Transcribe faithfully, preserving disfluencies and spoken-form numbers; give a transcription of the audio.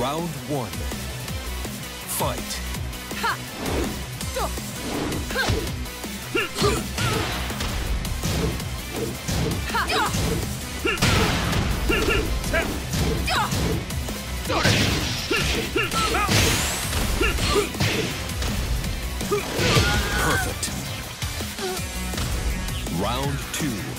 Round one. Fight. Ha! Do! Ha! Ha! Ya! Ya! Perfect. Round two.